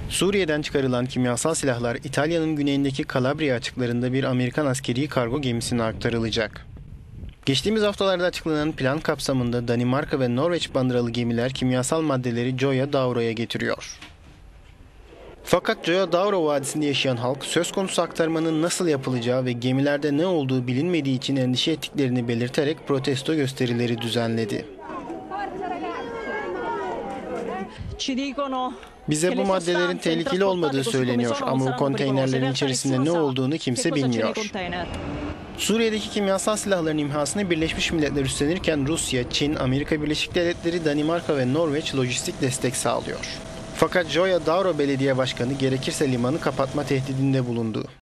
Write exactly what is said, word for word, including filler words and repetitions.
Suriye'den çıkarılan kimyasal silahlar İtalya'nın güneyindeki Calabria açıklarında bir Amerikan askeri kargo gemisine aktarılacak. Geçtiğimiz haftalarda açıklanan plan kapsamında Danimarka ve Norveç bandıralı gemiler kimyasal maddeleri Gioia Tauro'ya getiriyor. Fakat Gioia Tauro Vadisi'nde yaşayan halk söz konusu aktarmanın nasıl yapılacağı ve gemilerde ne olduğu bilinmediği için endişe ettiklerini belirterek protesto gösterileri düzenledi. Bize bu maddelerin tehlikeli olmadığı söyleniyor ama bu konteynerlerin içerisinde ne olduğunu kimse bilmiyor. Suriye'deki kimyasal silahların imhasını Birleşmiş Milletler üstlenirken Rusya, Çin, Amerika Birleşik Devletleri, Danimarka ve Norveç lojistik destek sağlıyor. Fakat Gioia Tauro Belediye Başkanı gerekirse limanı kapatma tehdidinde bulundu.